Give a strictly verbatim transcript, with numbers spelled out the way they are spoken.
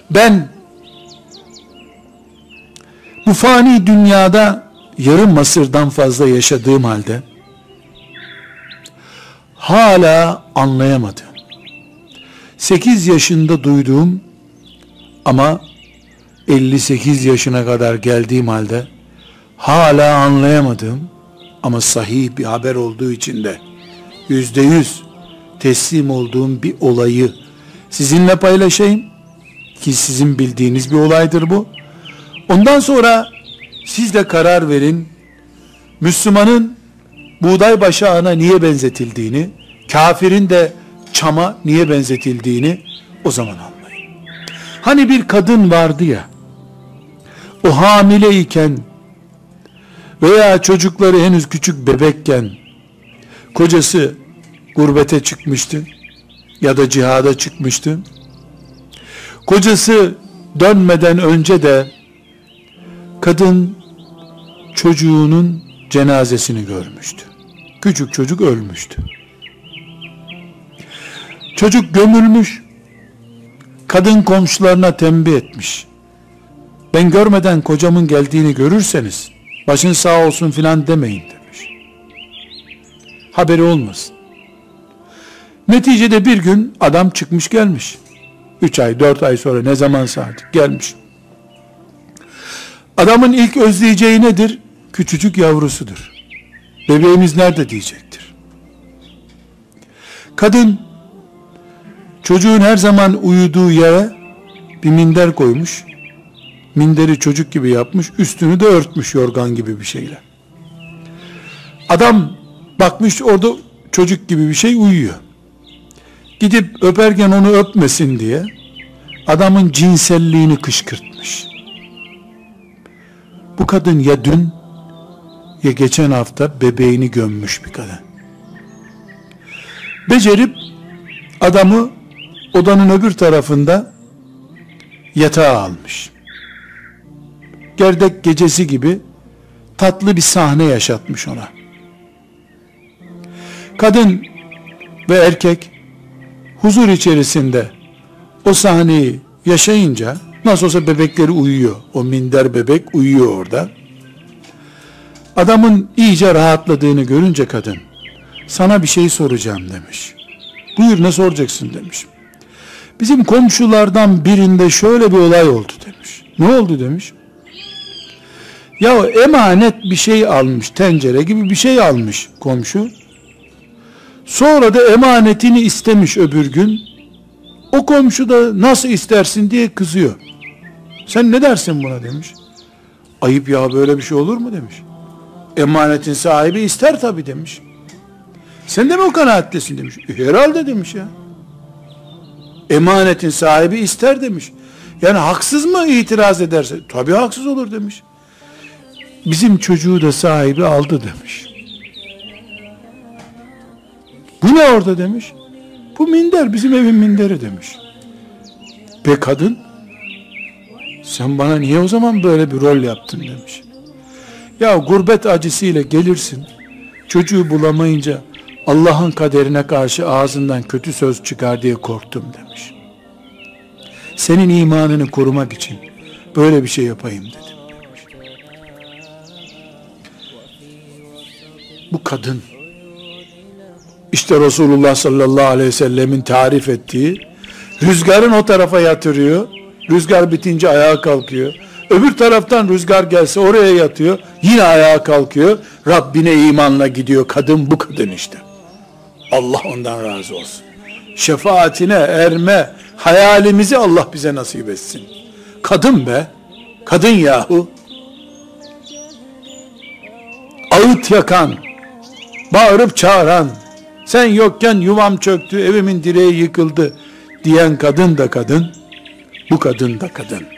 Ben bu fani dünyada yarım asırdan fazla yaşadığım halde hala anlayamadım. sekiz yaşında duyduğum ama elli sekiz yaşına kadar geldiğim halde hala anlayamadığım ama sahih bir haber olduğu için de yüzde yüz teslim olduğum bir olayı sizinle paylaşayım ki sizin bildiğiniz bir olaydır bu. Ondan sonra siz de karar verin, Müslümanın buğday başağına niye benzetildiğini, kafirin de çama niye benzetildiğini o zaman anlayın. Hani bir kadın vardı ya, o hamileyken veya çocukları henüz küçük bebekken kocası gurbete çıkmıştı ya da cihada çıkmıştı. Kocası dönmeden önce de kadın çocuğunun cenazesini görmüştü. Küçük çocuk ölmüştü. Çocuk gömülmüş. Kadın komşularına tembih etmiş. Ben görmeden kocamın geldiğini görürseniz başın sağ olsun filan demeyin demiş. Haberi olmasın. Neticede bir gün adam çıkmış gelmiş. Üç ay, dört ay sonra ne zamansa artık gelmiş. Adamın ilk özleyeceği nedir? Küçücük yavrusudur. Bebeğimiz nerede diyecektir. Kadın çocuğun her zaman uyuduğu yere bir minder koymuş. Minderi çocuk gibi yapmış. Üstünü de örtmüş yorgan gibi bir şeyle. Adam bakmış orada çocuk gibi bir şey uyuyor. Gidip öperken onu öpmesin diye adamın cinselliğini kışkırtmış. Bu kadın ya dün ya geçen hafta bebeğini gömmüş bir kadın. Becerip adamı odanın öbür tarafında yatağa almış. Gerdek gecesi gibi tatlı bir sahne yaşatmış ona. Kadın ve erkek huzur içerisinde o sahneyi yaşayınca, nasıl olsa bebekleri uyuyor, o minder bebek uyuyor orada. Adamın iyice rahatladığını görünce kadın, sana bir şey soracağım demiş. Buyur, ne soracaksın demiş. Bizim komşulardan birinde şöyle bir olay oldu demiş. Ne oldu demiş. Ya emanet bir şey almış, tencere gibi bir şey almış komşu. Sonra da emanetini istemiş öbür gün. O komşu da nasıl istersin diye kızıyor. Sen ne dersin buna demiş. Ayıp ya, böyle bir şey olur mu demiş. Emanetin sahibi ister tabii demiş. Sen de mi o kanaattesin demiş. E, herhalde demiş ya. Emanetin sahibi ister demiş. Yani haksız mı itiraz ederse? Tabii haksız olur demiş. Bizim çocuğu da sahibi aldı demiş. Bu ne orada demiş. Bu minder bizim evin minderi demiş. Be kadın, sen bana niye o zaman böyle bir rol yaptın demiş. Ya gurbet acısıyla gelirsin, çocuğu bulamayınca Allah'ın kaderine karşı ağzından kötü söz çıkar diye korktum demiş. Senin imanını korumak için böyle bir şey yapayım dedim demiş. Bu kadın, İşte Resulullah sallallahu aleyhi ve sellemin tarif ettiği, rüzgarın o tarafa yatırıyor, rüzgar bitince ayağa kalkıyor, öbür taraftan rüzgar gelse oraya yatıyor, yine ayağa kalkıyor, Rabbine imanla gidiyor. Kadın bu kadın işte. Allah ondan razı olsun. Şefaatine erme hayalimizi Allah bize nasip etsin. Kadın be, kadın yahu. Ağıt yakan, bağırıp çağıran, sen yokken yuvam çöktü, evimin direği yıkıldı diyen kadın da kadın, bu kadın da kadın.